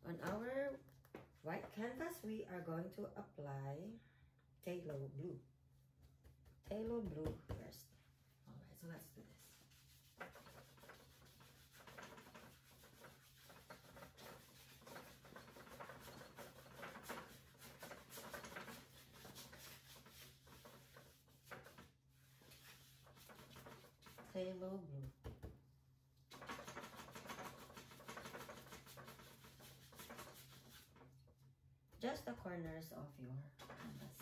On our white canvas, we are going to apply phthalo blue. Phthalo blue first. Alright, so let's do this. Phthalo blue. Just the corners of your canvas.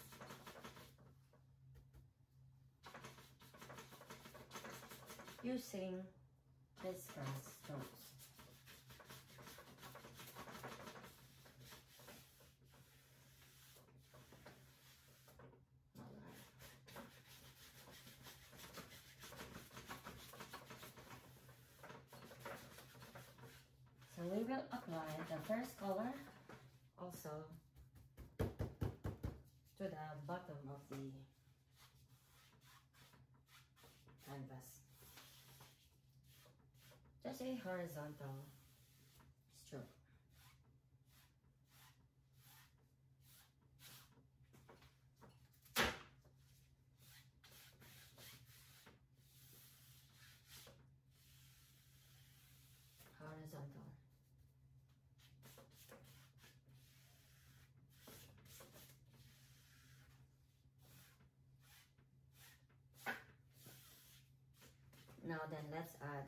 Using crisscross strokes. So we will apply the first color also to the bottom of the canvas. Just a horizontal stroke. Horizontal. Now then, let's add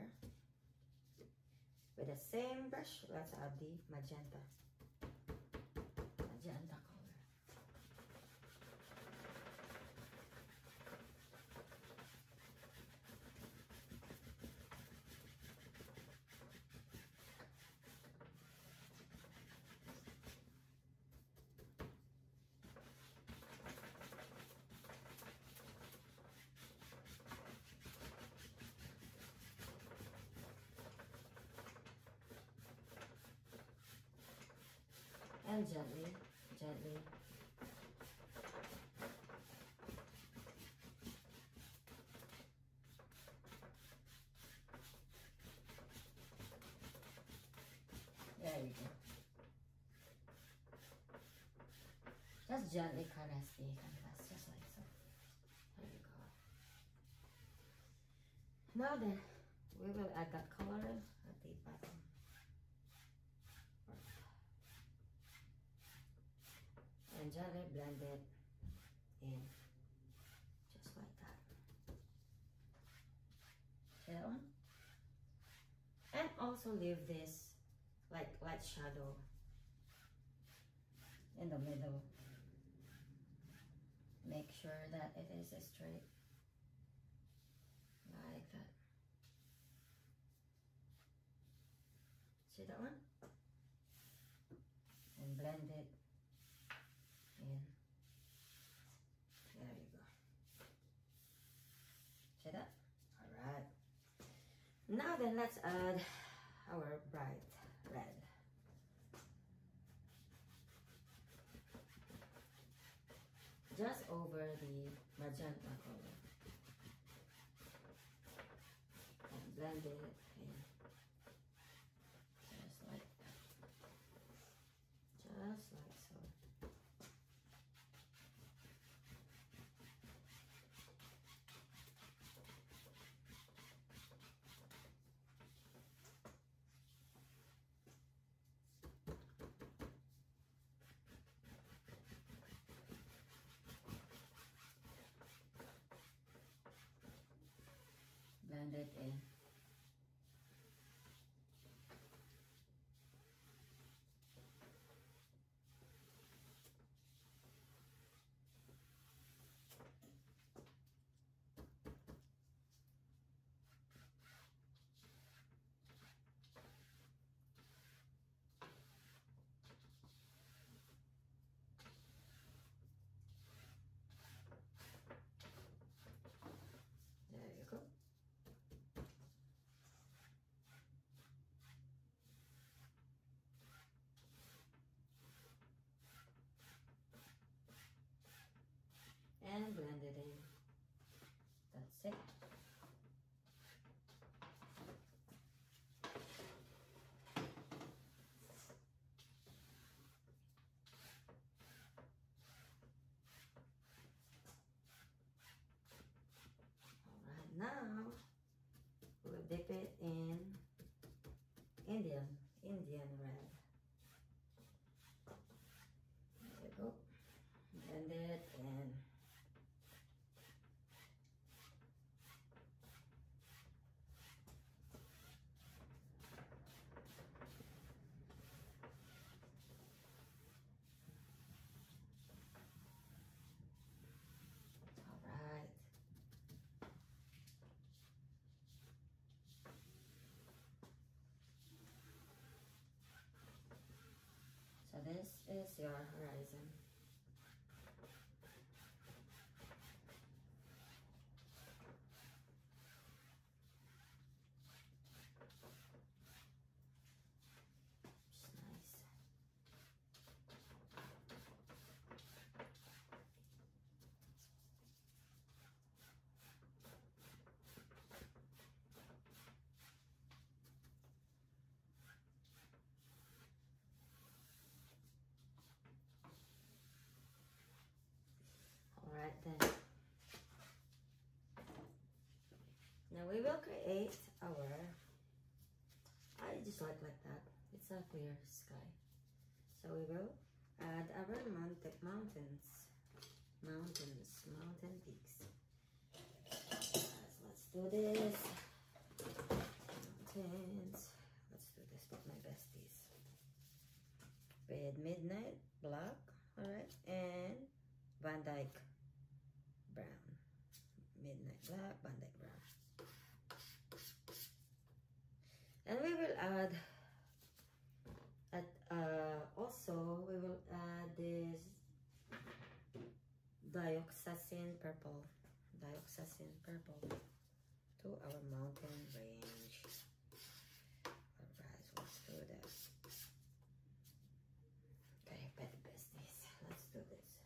with the same brush, let's add the magenta color. And gently. There you go. Just gently caress the canvas, just like so. There you go. Now then, we will add that color at the bottom. And gently blend it in, just like that. See that one? And also leave this like light shadow in the middle. Make sure that it is straight, like that. See that one? And blend it in. There you go. See that? Alright. Now then, let's add our bright red. Just over the magenta color. And blend it in. Just like that. Just like so. Blend it in. There you go. is your horizon. It's nice. All right then. Now we will create our, I just like that. It's a clear sky. So we will add our mountains, mountain peaks. Yes, let's do this. Mountains. Let's do this with my besties. With Midnight Black, alright, and Van Dyke Brown. Midnight Black, Van Dyke Brown. And we will add also we will add this dioxazine purple to our mountain range. Alright, so let's do this. Okay, petty business. Let's do this.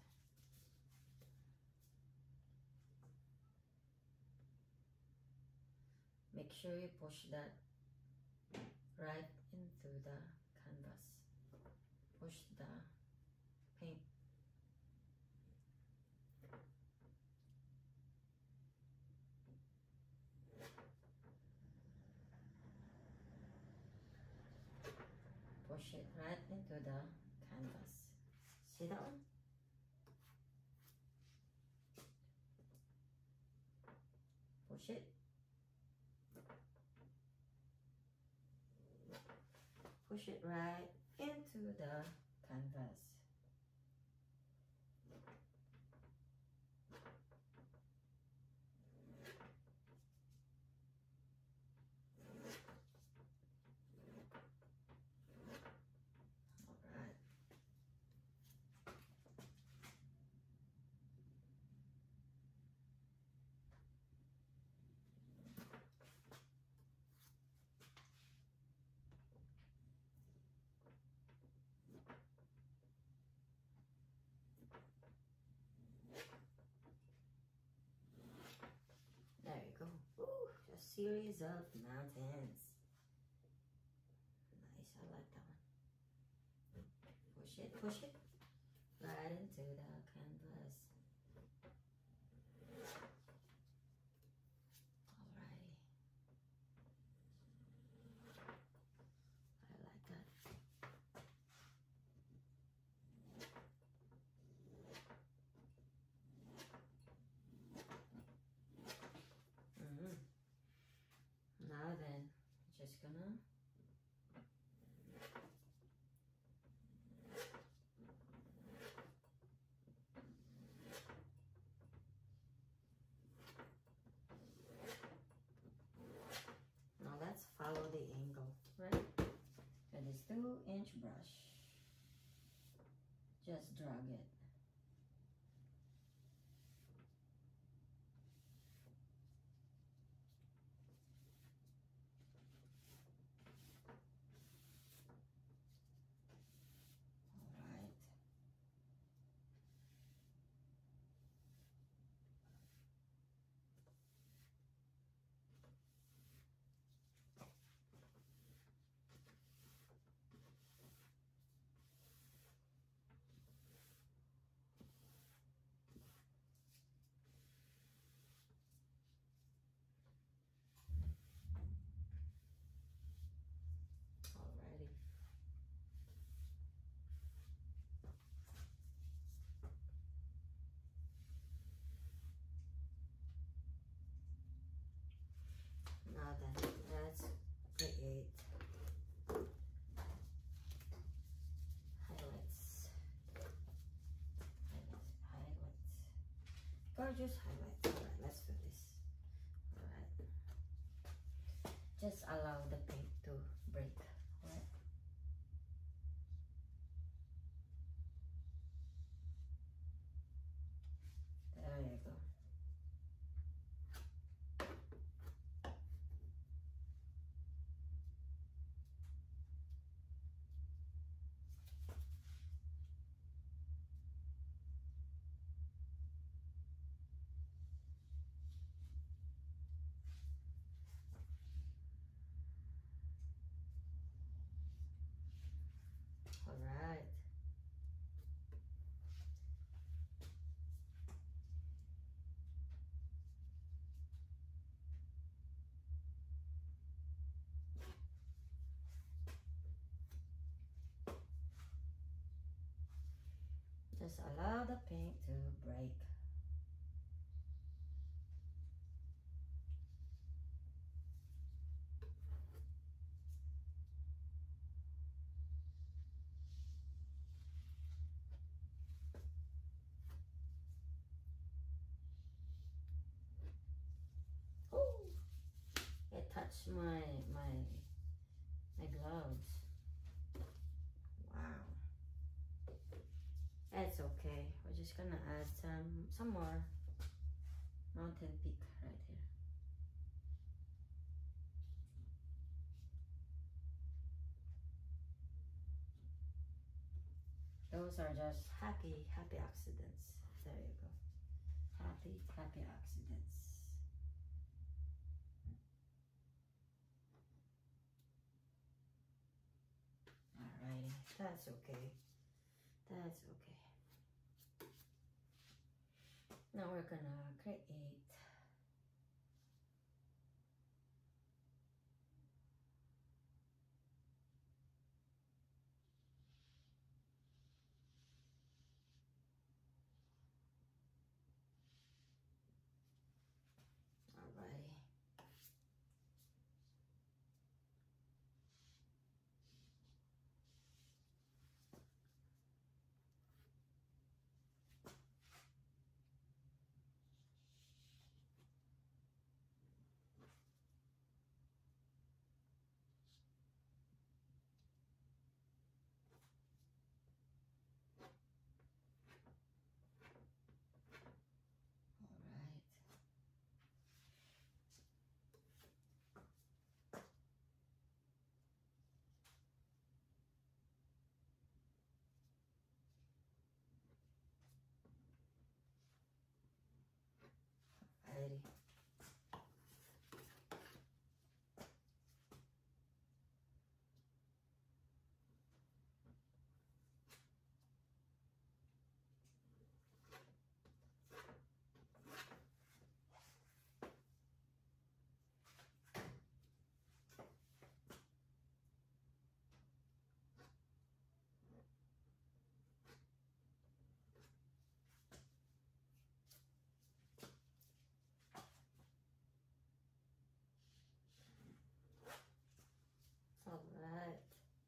Make sure you push that right into the canvas. Push the paint. Push it right into the canvas. See that one? Push it. Push it right into the canvas. Alright. There you go. Ooh, a series of mountains. Nice, I like that one. Push it right into the canvas. Alrighty. I like that. Now then, just gonna now let's follow the angle, right? With this 2-inch brush, just drag it. Alrighty. Now then, let's create highlights. Gorgeous highlights. Alright, let's do this. Alright. Just allow the paint to break. Alright. Just allow the paint to break. Oh, it touched my gloves. Wow. That's okay. We're just gonna add some more mountain peak right here. Those are just happy accidents. There you go. Happy accidents. Alrighty, that's okay. That's okay. Now we're gonna create alrighty. Alrighty. Alright.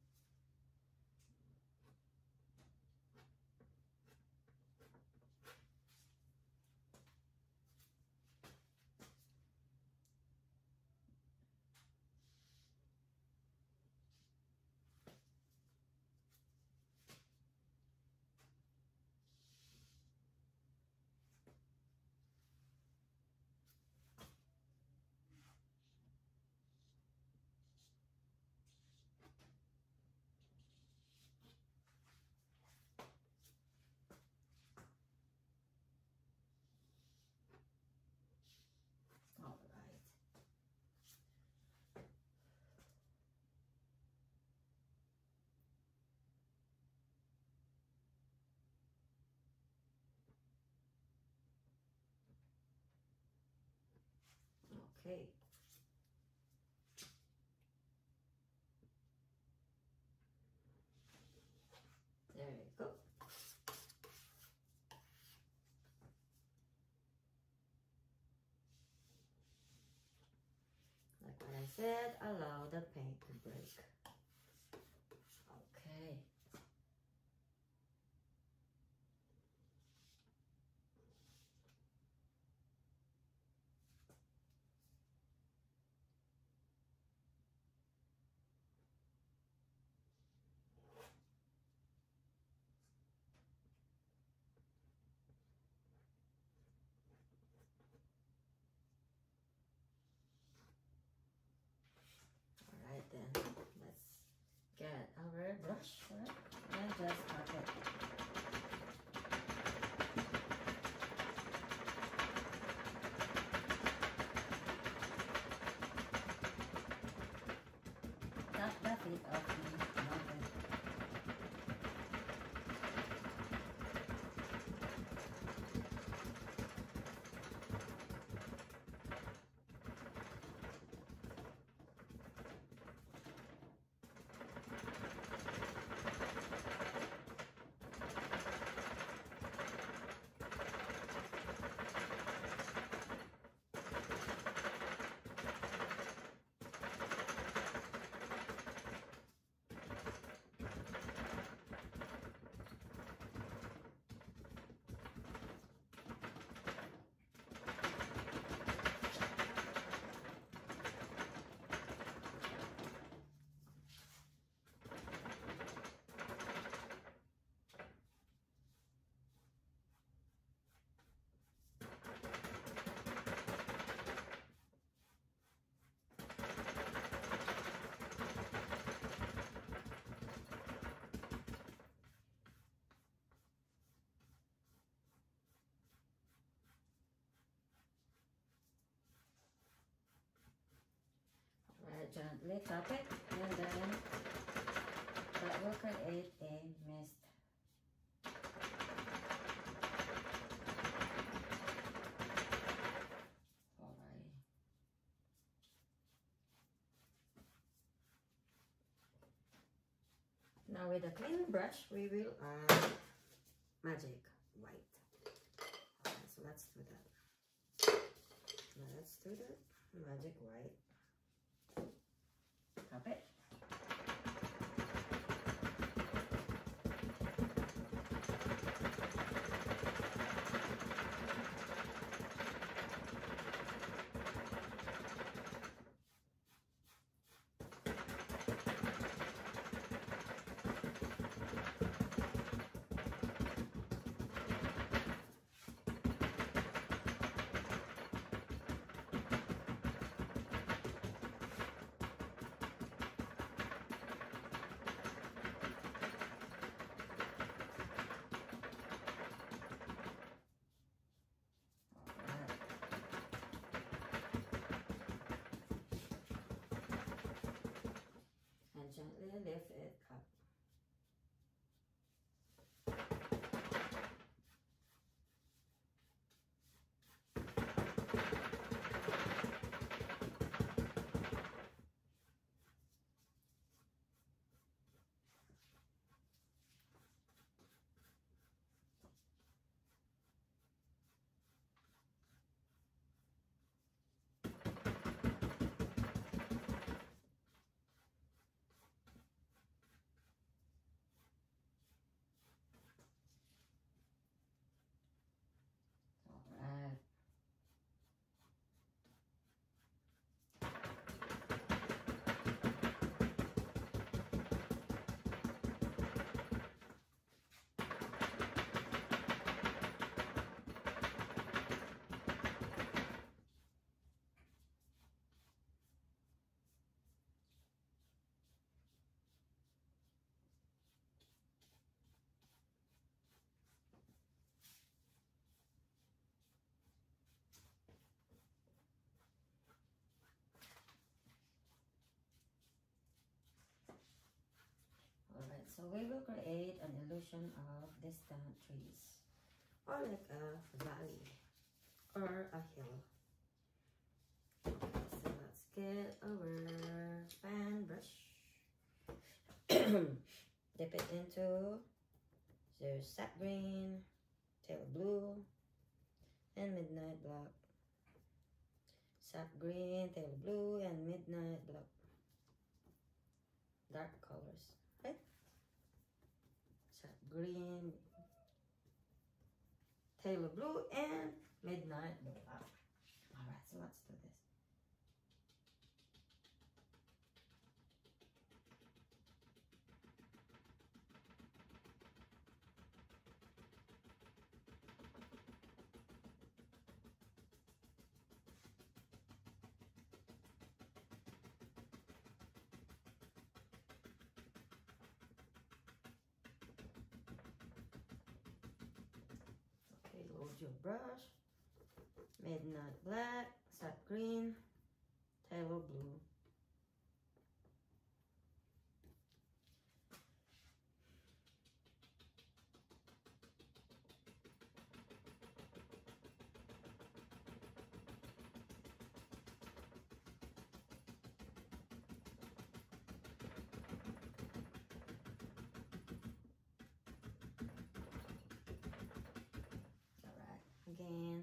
Alright. Okay. There you go. Like what I said, allow the paint to break. Okay. Alright then, let's get our brush, right? And just tap it. Tap the feet of the mountain. Alright, gently tap it, and then that will create a mist. Alright. Now with a clean brush, we will add magic white. Okay, so let's do that. Let's do the magic white. Tap it. Gently lift it up. Alright, so we will create an illusion of distant trees, or like a valley, or a hill. Okay, so let's get our fan brush, dip it into the sap green, tail blue, and midnight black. Sap green, tail blue, and midnight black. Dark colors, right? Sap green, tail blue, and midnight black. Alright, so let's do this. Okay, load your brush. Midnight black, sap green, tail blue. Alright, again.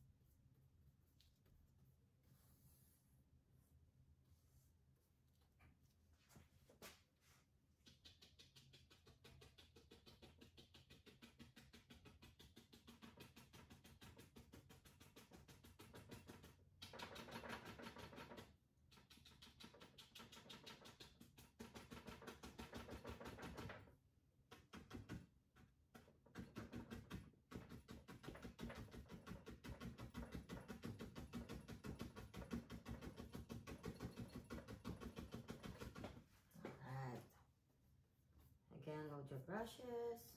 Alright. Again, load your brushes.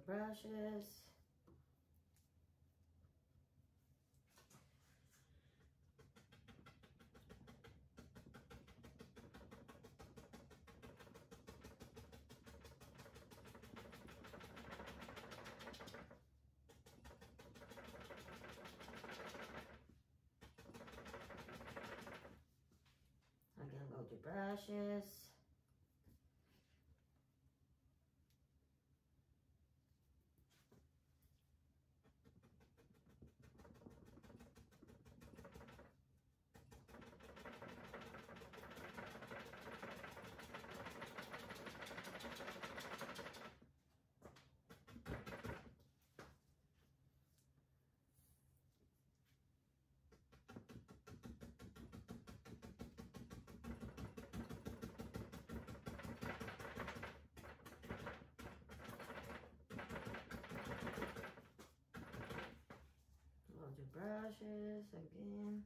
brushes. Again, load your brushes. Load your brushes again.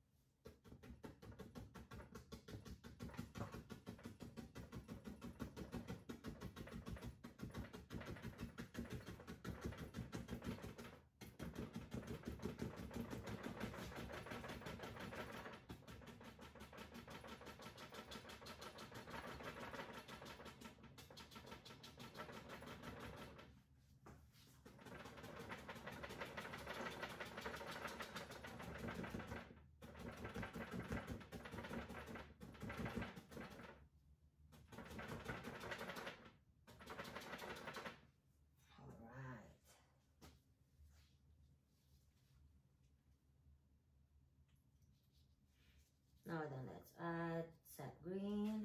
Now then, let's add sap green.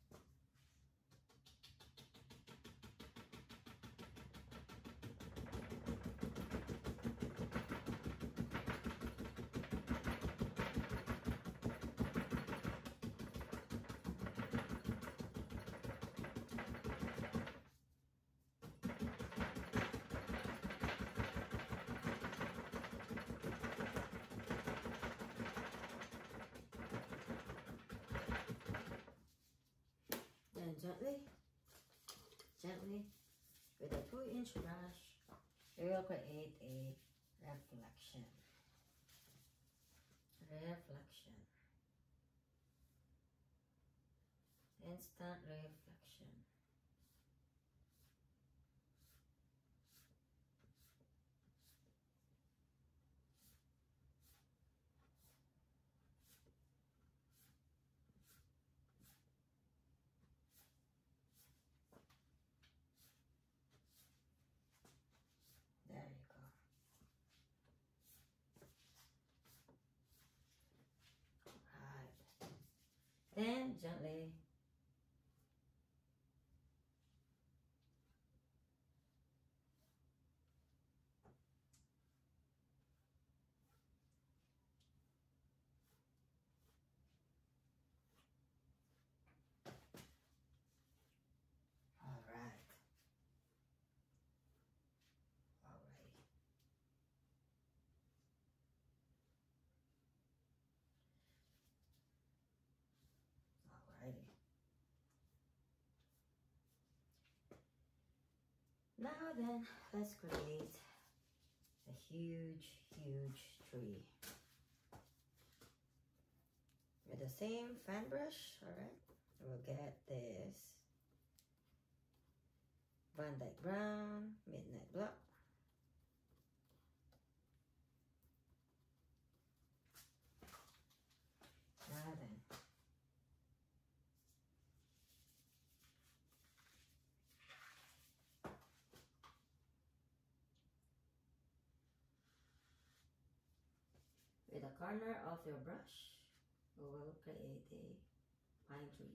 Then gently, with a 2-inch brush, we will create a reflection. Instant reflection. There you go. Right. Then gently Now then, let's create a huge tree. With the same fan brush, alright? We'll get this Van Dyke Brown, Midnight Black. Now then, with the corner of your brush, we will create a pine tree.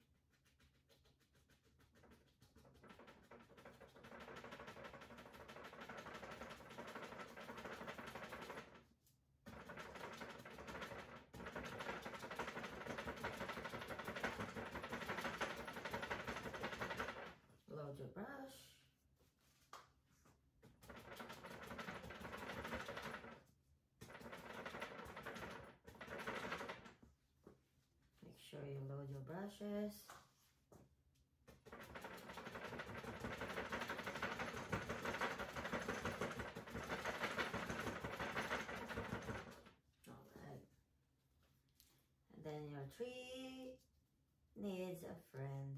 Load your brush. Make sure you load your brushes. tree needs a friend.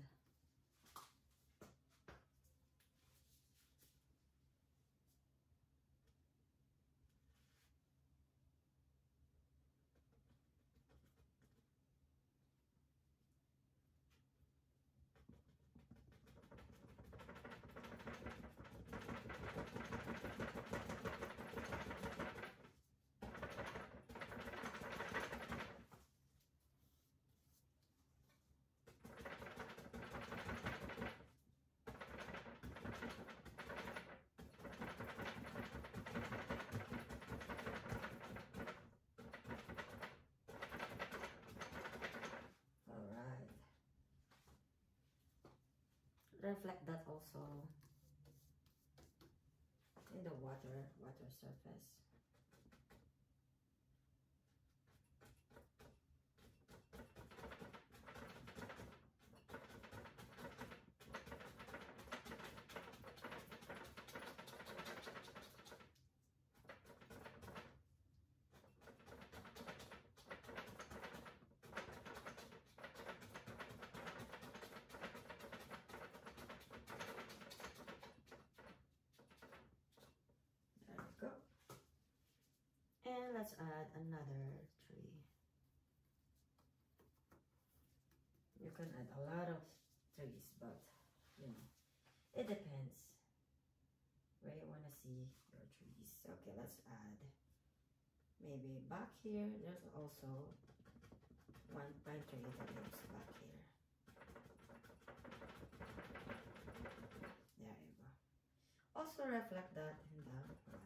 Reflect that also in the water surface. Go. And let's add another tree. You can add a lot of trees, but you know, it depends where you want to see your trees. Okay, let's add maybe back here. There's also one pine tree that lives back here. There you go. Also reflect that in the water.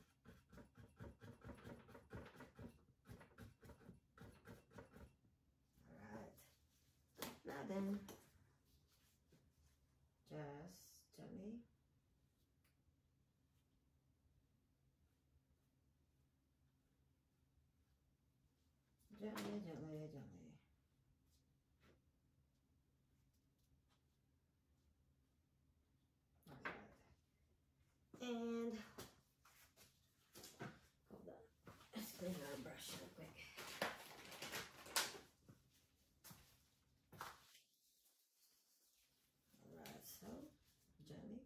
Now then, just gently gently. All right. And hold on, let's clean our brush real quick. So, gently.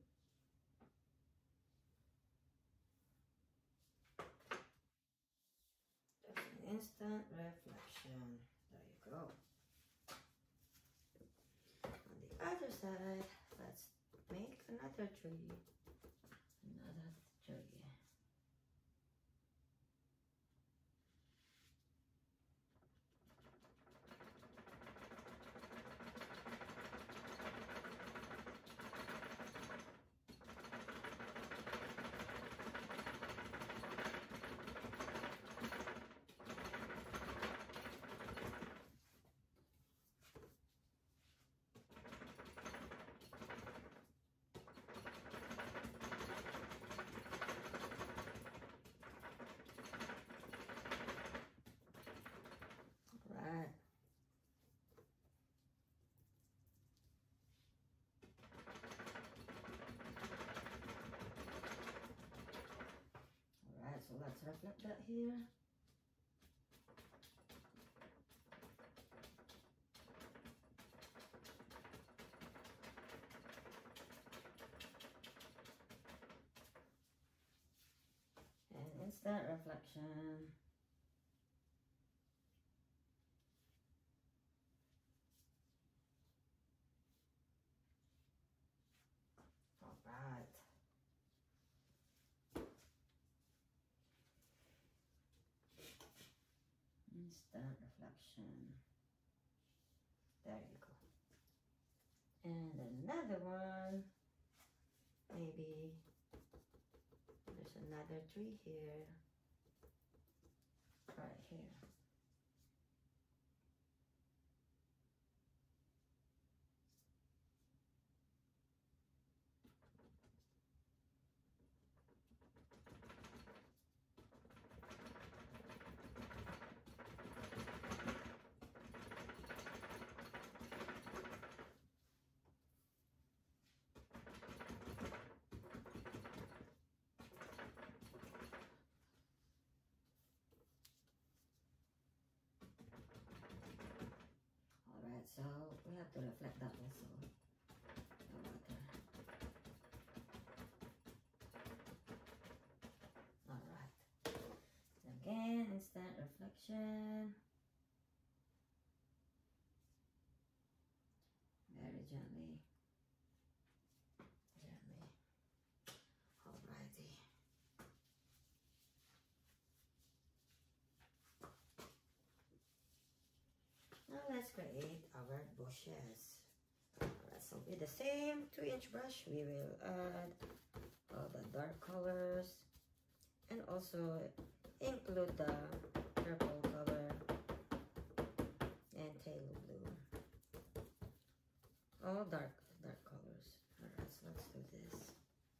Just an instant reflection. There you go. On the other side, let's make another tree. Another tree. Right. Alright, so let's reflect that here. And instant reflection. Alright. Instant reflection. There you go. And another one. Maybe there's another tree here. Right here. reflection. Very gently. Gently. Alrighty. Now let's create our bushes. Alright, so with the same 2-inch brush, we will add all the dark colors and also include the purple color and tail blue. All dark colors. Alright, so let's do this.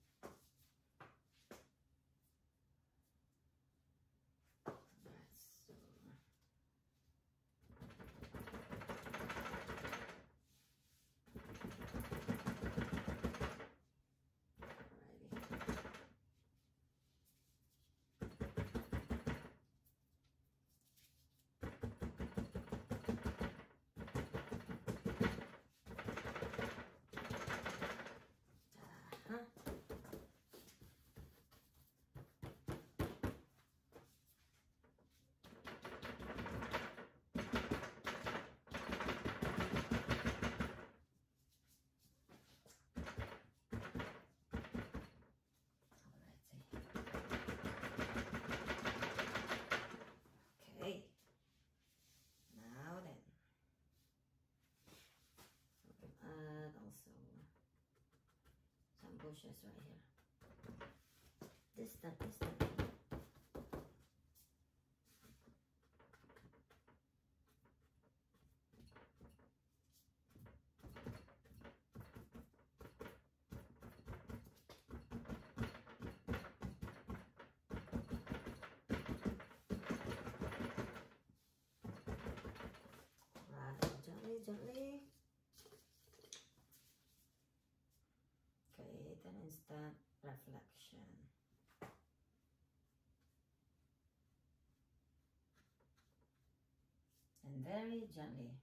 Okay, now then, so we'll add also some bushes right here. This time. Gently create an instant reflection. And very gently.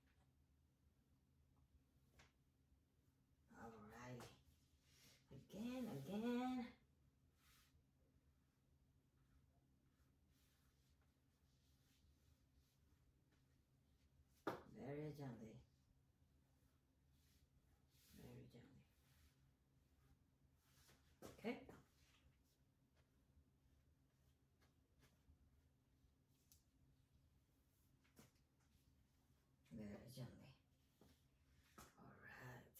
Alright. Again. Very gently. Very gently. Okay. Very gently. Alright.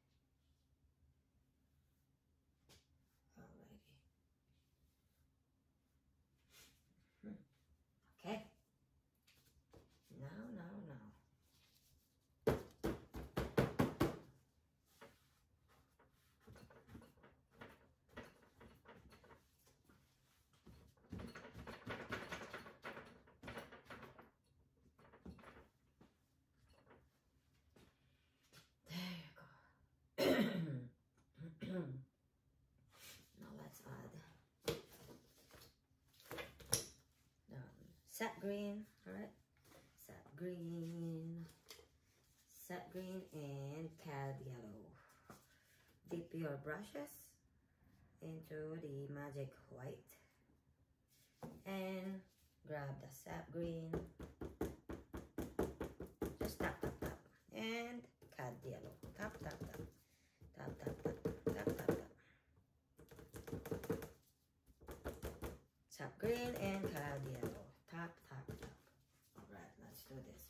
Alrighty. Okay. Now. Now let's add sap green, alright? Sap green and cad yellow. Dip your brushes into the magic white and grab the sap green. Just tap, and cad yellow. Tap. Sap green and cad yellow. Tap. Alright, let's do this.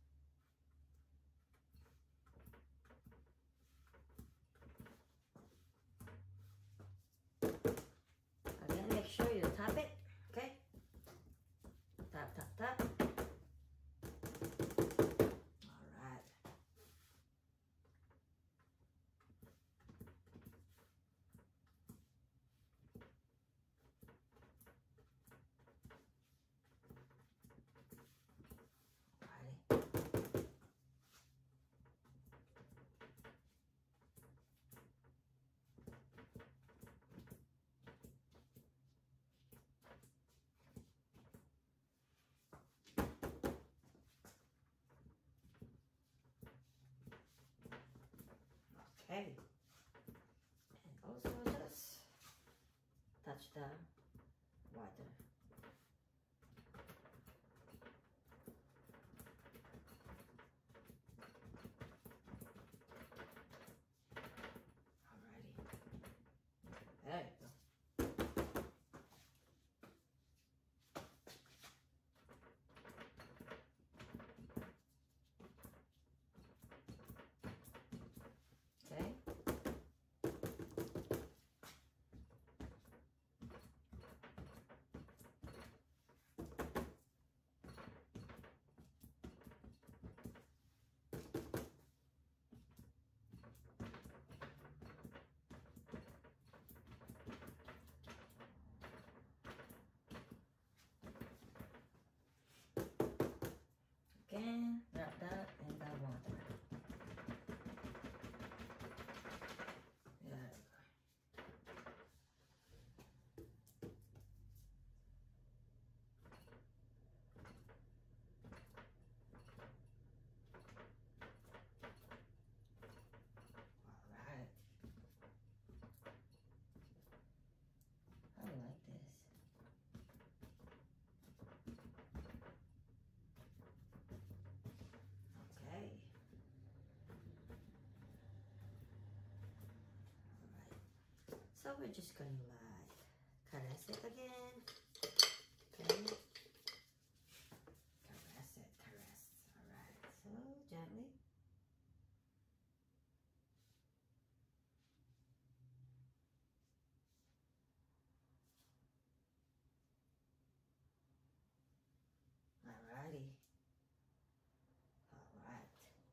Again, make sure you tap it, okay? Tap. Alright. Okay, and also just touch the water. So we're just gonna like caress it again. Okay. Caress it, caress. Alright, so gently. Alrighty. Alright.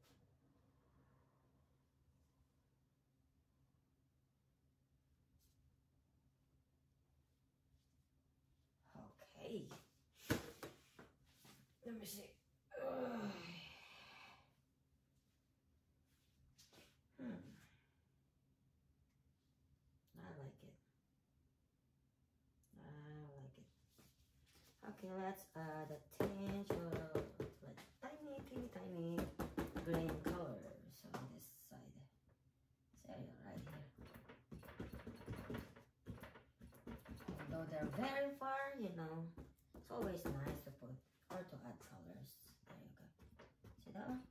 Okay. Let me see. Ugh. I like it. I like it. Okay, let's add a tinge of like tiny, teeny, tiny green colors on this side. This area right here. Although they're very far, you know, it's always nice to put or to add colors. There you go. See that one?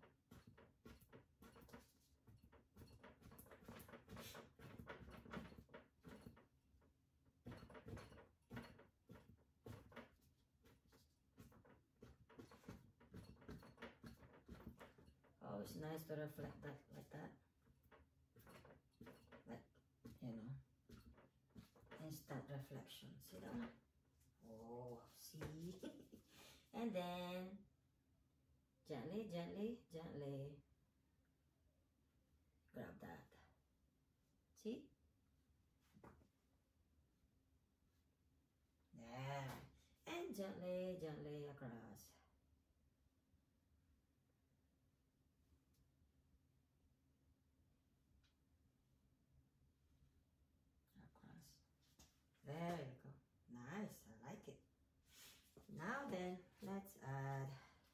Always nice to reflect that like that. Like, you know, instant reflection. See that one? Oh, see? And then gently, gently, gently grab that. See? There. And gently, gently across. Across. There you go. Nice. I like it. Now then, let's add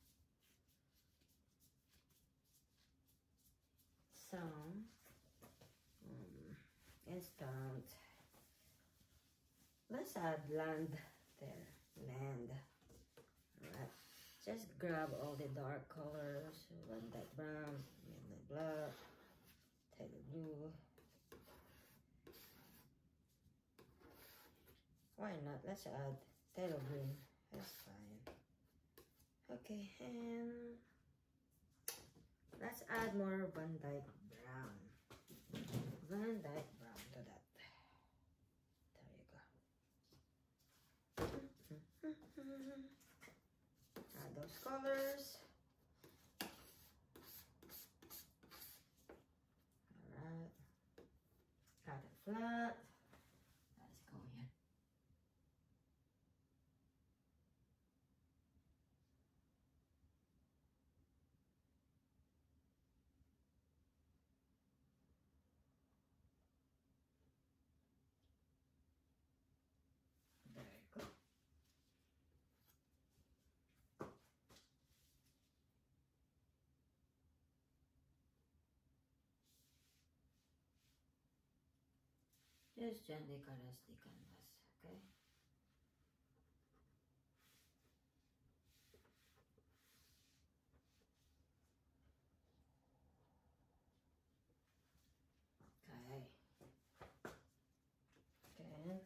some instant. Let's add land there. Land. Alright. Just grab all the dark colors. Van Dyke brown, midnight black, Tiger blue. Why not? Let's add Taylor green. That's fine. Okay, and let's add more Van Dyke brown. Van Dyke brown to that. There you go. Add those colors. Alright. Cut it flat. Let's go here. There you go. Just gently caress the canvas, okay? Okay. Okay.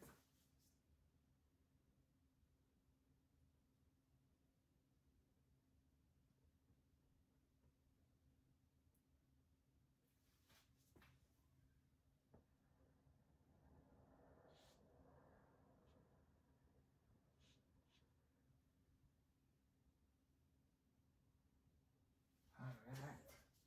All right.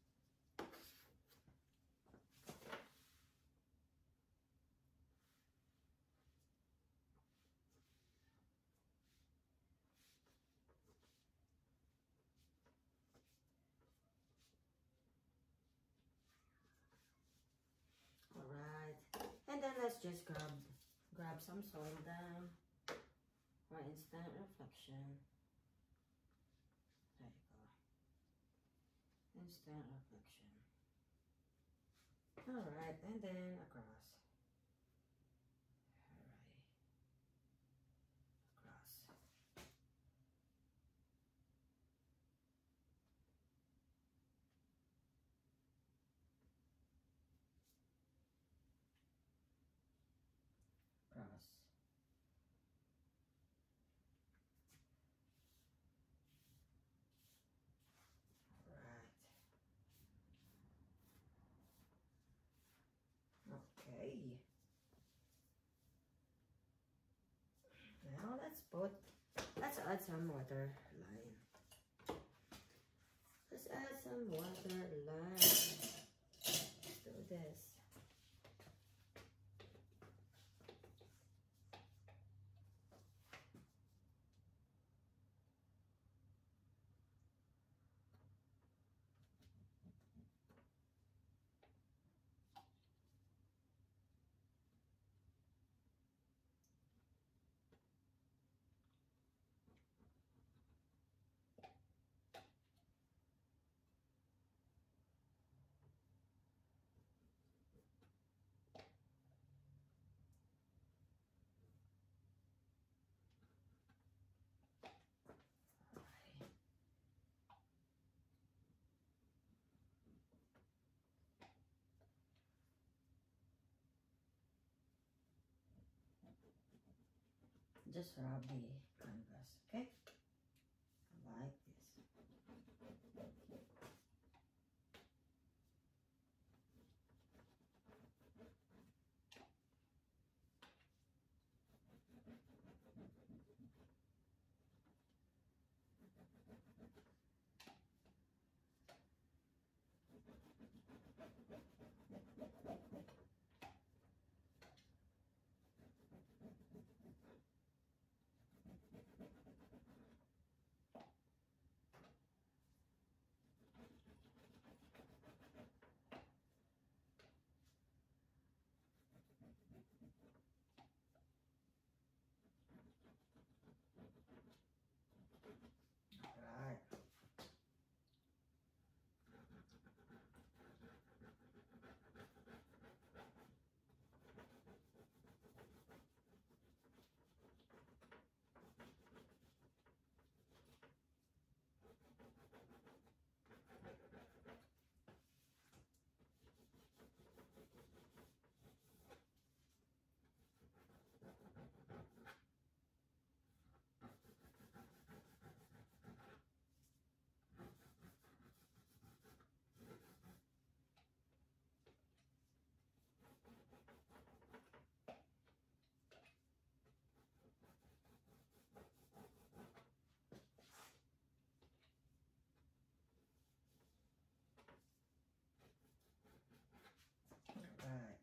All right. And then let's just grab some soil down for instant reflection. There you go. Instant reflection. All right, and then across. All right. Across. Okay. Now let's add some water line. Let's add some water line. Let's do this. Just rub the canvas, okay? Like this. Alright. Alright.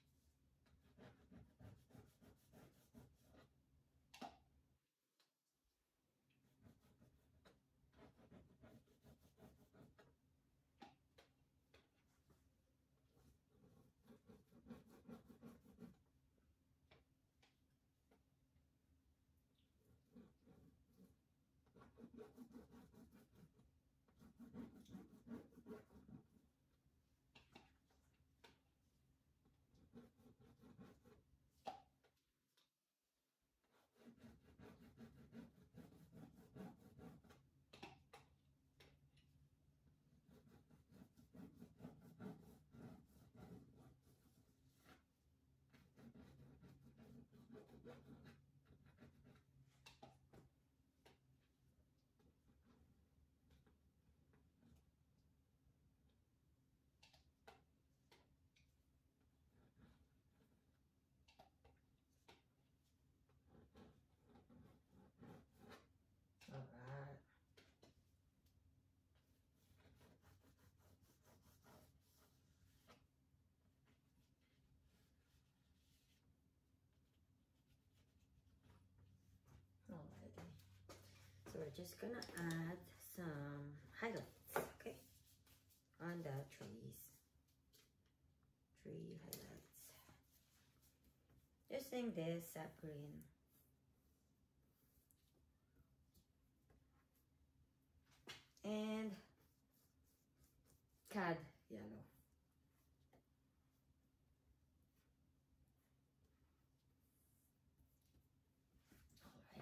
Alright. Alrighty. So we're just gonna add some highlights, okay? On the trees. Tree highlights. Using this sap green. And cad yellow. Alright.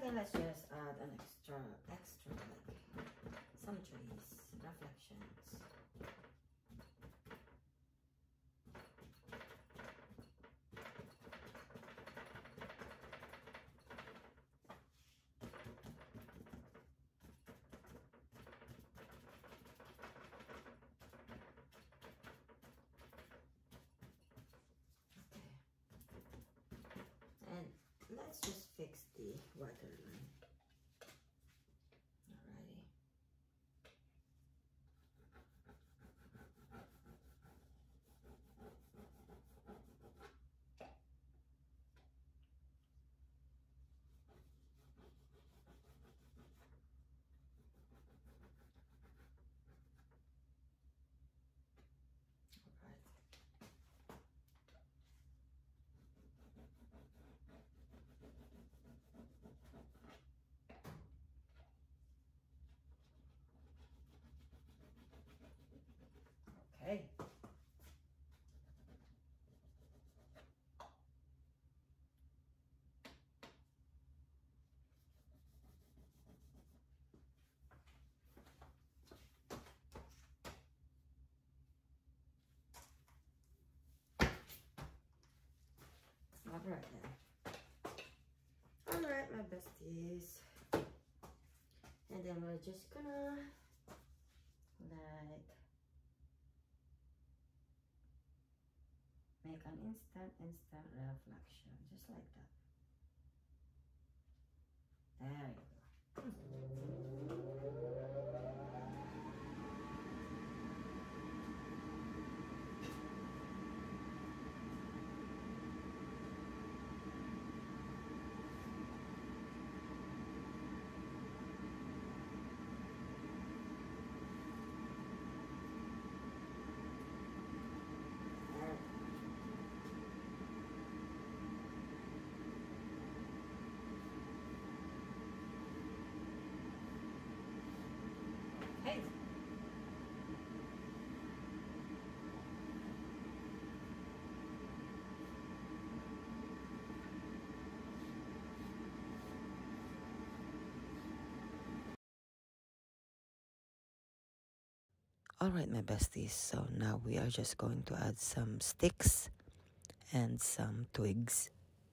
Okay, let's just add an extra like some trees, reflections. And let's just fix the waterline. Alrighty. Okay. Alright then. Alright, my besties. And then we're just gonna like make an instant reflection, just like that. There you go. Hey. All right, my besties, so now we are just going to add some sticks and some twigs.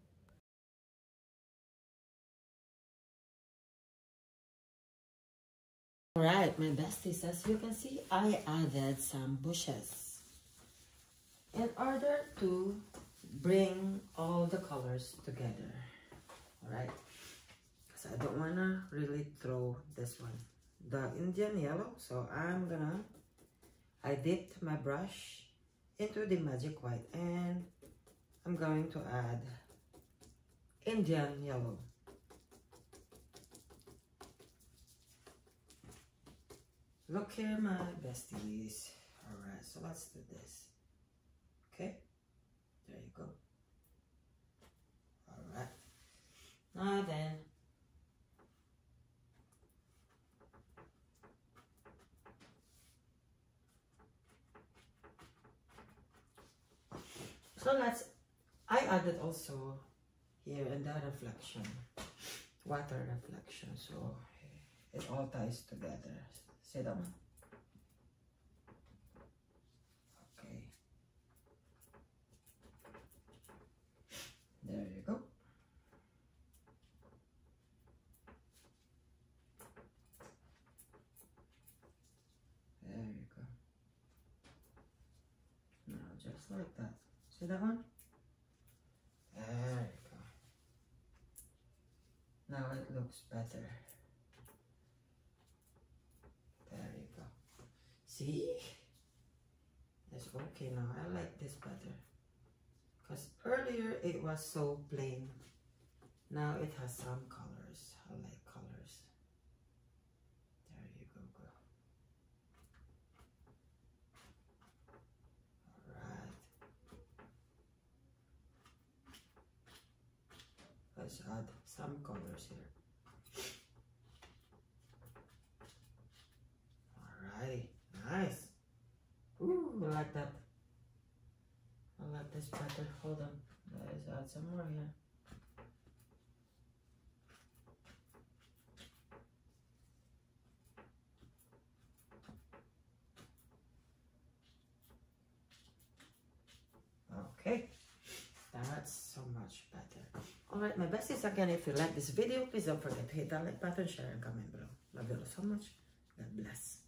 All right, my besties, as you can see, I added some bushes in order to bring all the colors together. All right, because I don't want to really throw this one, the Indian yellow, so I dipped my brush into the magic white and I'm going to add Indian yellow. Look here, my besties. All right, so let's do this. Okay, there you go. All right, now then, so I added also here in the reflection, water reflection, so it all ties together. See that one? Okay. There you go. There you go. Now just like that. See that one? There you go. Now it looks better. There you go. See? It's okay now. I like this better. Because earlier it was so plain. Now it has some colors. I like colors. There you go, girl. Alright. Let's add some colors here. Alrighty. Nice. Ooh, I like that. I like this better. Hold on. Let's add some more here. Alright, my besties, again, if you like this video, please don't forget to hit that like button, share, and comment below. Love you all so much. God bless.